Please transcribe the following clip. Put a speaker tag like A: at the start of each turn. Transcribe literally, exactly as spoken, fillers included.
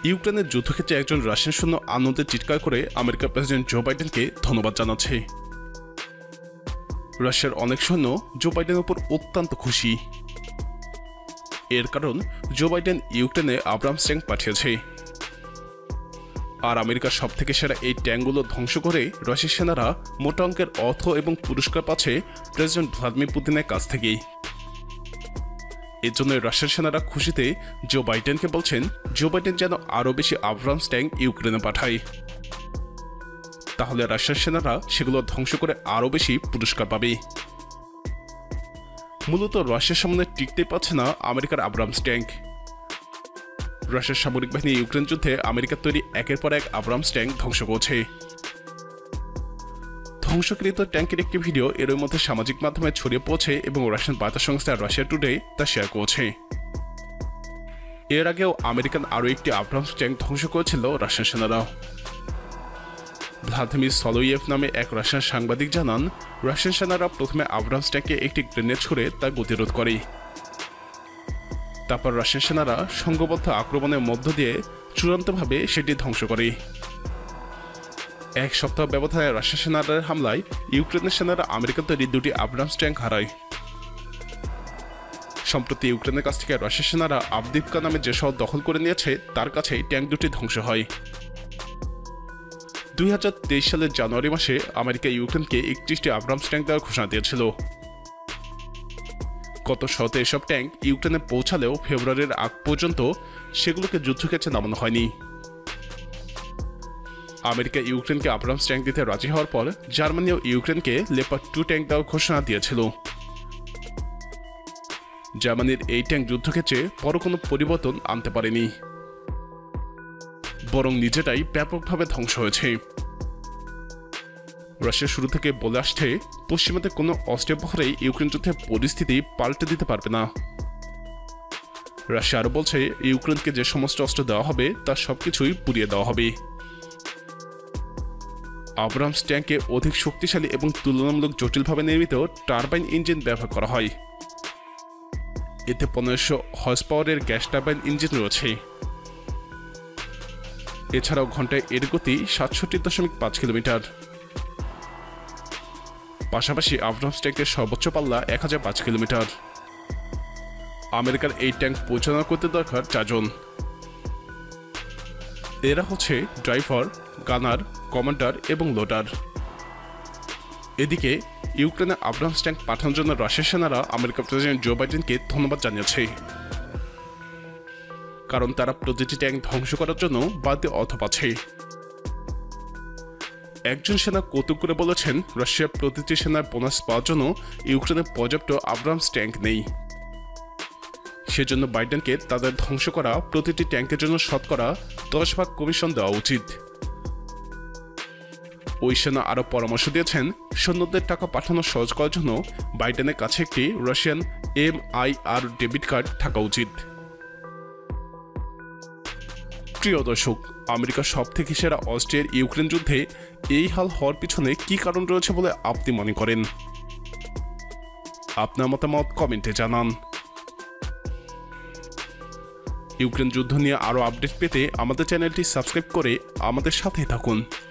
A: ইউক্রেনের যুদ্ধক্ষেত্রে একজন রাশিয়ান সৈন্য আনন্দে চিৎকার করে আমেরিকার প্রেসিডেন্ট জো বাইডেনকে ধন্যবাদ জানাচ্ছে। রাশিয়ার অনেক সৈন্য জো বাইডেনের উপর অত্যন্ত খুশি। এর কারণ জো বাইডেন ইউক্রেনে আব্রামস ট্যাঙ্ক পাঠিয়েছে, আর আমেরিকার সব থেকে সেরা এই ট্যাঙ্কগুলো ধ্বংস করে রাশিয়ার সেনারা মোটা অঙ্কের অর্থ এবং পুরস্কার পাচ্ছে প্রেসিডেন্ট ভ্লাদিমির পুতিনের কাছ থেকেই। এর জন্য রাশিয়ার সেনারা খুশিতে জো বাইডেনকে বলছেন জো বাইডেন যেন আরও বেশি আব্রামস ট্যাঙ্ক ইউক্রেনে পাঠায়, তাহলে রাশিয়ার সেনারা সেগুলো ধ্বংস করে আরও বেশি পুরস্কার পাবে। মূলত রাশিয়ার সামনে টিকতে পারছে না আমেরিকার আব্রামস ট্যাঙ্ক। রাশিয়ার সামরিক বাহিনী ইউক্রেন যুদ্ধে আমেরিকার তৈরি একের পর এক আব্রামস ট্যাঙ্ক ধ্বংস করছে। ধ্বংসকৃত ট্যাঙ্কের একটি ভিডিও এর মধ্যে সামাজিক মাধ্যমে ছড়িয়ে পড়ছে এবং রাশিয়ান বার্তা সংস্থা রাশিয়া টুডে তা শেয়ার করছে। এর আগেও আমেরিকান আরও একটি আব্রামস ট্যাঙ্ক ধ্বংস করেছিল রাশিয়ান সেনারা। ভ্লাদিমির সলোয়েভ নামে এক রাশিয়ান সাংবাদিক জানান, রাশিয়ান সেনারা প্রথমে আব্রামস ট্যাঙ্কে একটি গ্রেনেড ছুড়ে তা গতিরোধ করে। তারপর রাশিয়ান সেনারা সংঘবদ্ধ আক্রমণের মধ্য দিয়ে চূড়ান্তভাবে সেটি ধ্বংস করে। এক সপ্তাহ ব্যবধানে রাশিয়ান সেনাদের হামলায় ইউক্রেনের সেনারা আমেরিকার তৈরি দুটি আব্রামস ট্যাঙ্ক হারায়। সম্প্রতি ইউক্রেনের কাছ থেকে রাশিয়ান সেনারা আবদিভকা নামে যে শহর দখল করে নিয়েছে তার কাছেই ট্যাঙ্ক দুটি ধ্বংস হয়। দুই হাজার তেইশ সালের জানুয়ারি মাসে আমেরিকা ইউক্রেনকে একত্রিশটি আব্রামস ট্যাঙ্ক দেওয়ার ঘোষণা দিয়েছিল। গত শতে এসব ট্যাঙ্ক ইউক্রেনে পৌঁছালেও ফেব্রুয়ারির আগ পর্যন্ত সেগুলোকে যুদ্ধক্ষেত্রে নামানো হয়নি। আমেরিকা ইউক্রেনকে আব্রামস ট্যাঙ্ক দিতে রাজি হওয়ার পর জার্মানিও ইউক্রেনকে লেপার্ড টু ট্যাঙ্ক দেওয়ার ঘোষণা দিয়েছিল। জার্মানির এই ট্যাঙ্ক যুদ্ধক্ষেত্রে বড় কোনো পরিবর্তন আনতে পারেনি, বরং নিজেটাই ব্যাপকভাবে ধ্বংস হয়েছে। রাশিয়া শুরু থেকে বলে আসছে, পশ্চিমাতে কোনো অস্ত্রের বহরেই ইউক্রেন যুদ্ধের পরিস্থিতি পাল্টে দিতে পারবে না। রাশিয়া আরও বলছে, ইউক্রেনকে যে সমস্ত অস্ত্র দেওয়া হবে তার সবকিছুই পুড়িয়ে দেওয়া হবে। আব্রামস ট্যাঙ্কে অধিক শক্তিশালী এবং তুলনামূলক জটিলভাবে নির্মিত টারবাইন ইঞ্জিন ব্যবহার করা হয়। এতে পনেরোশো হর্স পাওয়ারের গ্যাস টারবাইন ইঞ্জিন রয়েছে। এছাড়াও ঘন্টায় এর গতি সাতষট্টি দশমিক পাঁচ কিলোমিটার। পাশাপাশি আব্রামস ট্যাঙ্কের সর্বোচ্চ পাল্লা এক হাজার পাঁচ কিলোমিটার। আমেরিকার এই ট্যাঙ্ক পরিচালনা করতে দরকার চারজন। এরা হচ্ছে ড্রাইভার, গানার, কমান্ডার এবং লোডার। এদিকে ইউক্রেনে আব্রামস ট্যাঙ্ক পাঠানোর জন্য রাশিয়ার সেনারা আমেরিকার প্রেসিডেন্ট জো বাইডেনকে ধন্যবাদ জানিয়েছে, কারণ তারা প্রতিটি ট্যাঙ্ক ধ্বংস করার জন্য বাড়তি অর্থ পাচ্ছে। একজন সেনা কৌতুক করে বলেছেন, রাশিয়ার প্রতিটি সেনার বোনাস পাওয়ার জন্য ইউক্রেনে পর্যাপ্ত আব্রামস ট্যাঙ্ক নেই। সেজন্য বাইডেনকে তাদের ধ্বংস করা প্রতিটি ট্যাঙ্কের জন্য শতকরা দশ ভাগ কমিশন দেওয়া উচিত। ওই সেনা আরও পরামর্শ দিয়েছেন, সৈন্যদের টাকা পাঠানো সহজ করার জন্য বাইডেনের কাছে একটি Russian M I R debit card থাকা উচিত। প্রিয় দর্শক, আমেরিকার সব থেকে সেরা অস্ত্রের ইউক্রেন যুদ্ধে এই হাল হওয়ার পিছনে কি কারণ রয়েছে বলে আপনি মনে করেন? আপনার মতামত কমেন্টে জানান। ইউক্রেন যুদ্ধ নিয়ে আরও আপডেট পেতে আমাদের চ্যানেলটি সাবস্ক্রাইব করে আমাদের সাথে থাকুন।